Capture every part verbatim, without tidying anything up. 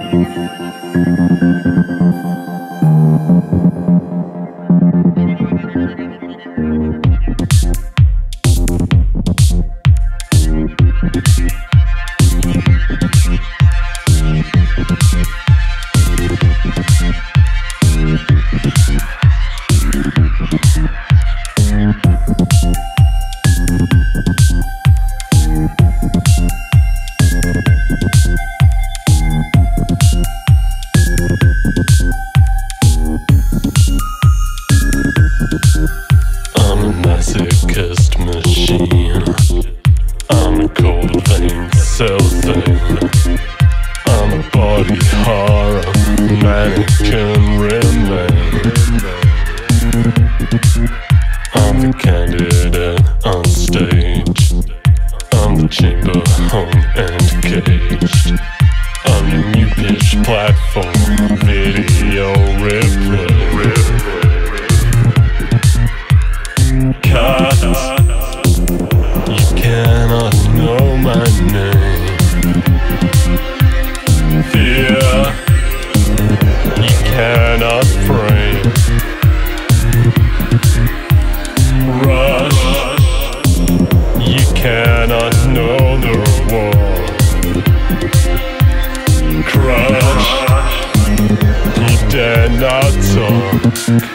masochist machine. I'm a cold vein cell thing. I'm a body horror mannequin remain. I'm the candidate on stage. I'm the chamber hung and caged. I'm the new pitch platform video replay. Cut. You cannot know my name. Fear. You cannot frame. Rush. You cannot know the reward. Crush. You dare not talk.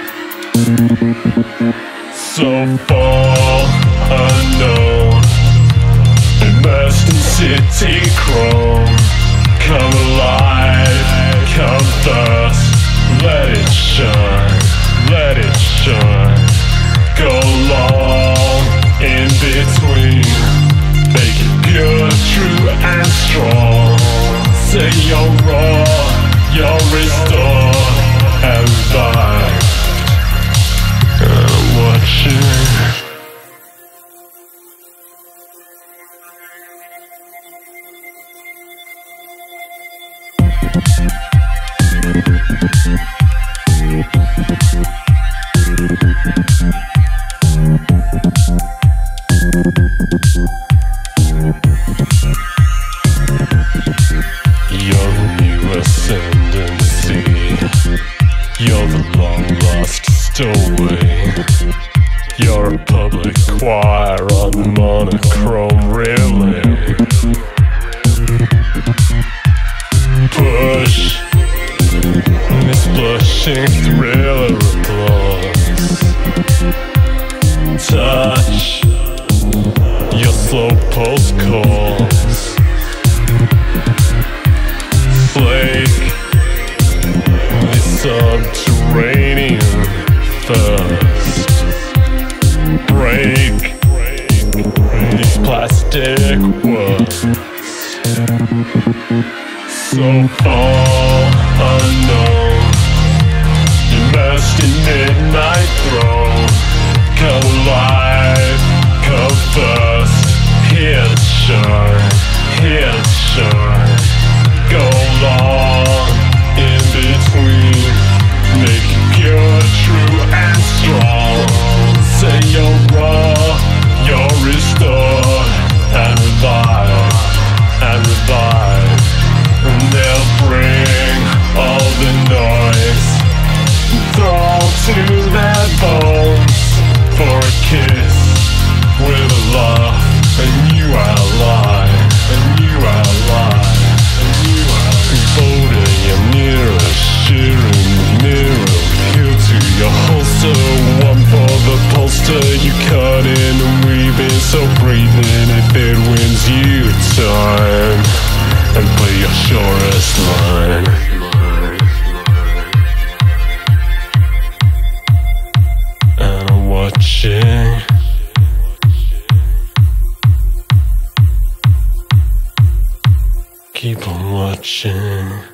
So far unknown, immersed in city chrome. Come alive, come thirst, let it shine, let it shine. Go long in between, make it pure, true and strong. Say you're raw, you're restored and revived. I'm watching. You're the new ascendancy. You're the long lost stowaway. You're a public choir on monochrome relay. Push this blushing thriller applause. Touch your slow pulse calls. Flake the subterranean thirst. Break these plastic words. So far unknown, immersed in midnight throne. Come alive, come first. Here's shine, here's shine. Go long in between, make it pure, true and strong. Say you're raw, you're restored and revived, and revived. And they'll bring all the noise, throw to their bones for a kiss with a laugh. And you are alive, and you are alive, and you are folding your mirror, shearing the mirror. Heel to your holster, one for the poster. You cut in and weave in, so breathe in if it wins you time. And play your shortest line. And I'm watching. Keep on watching.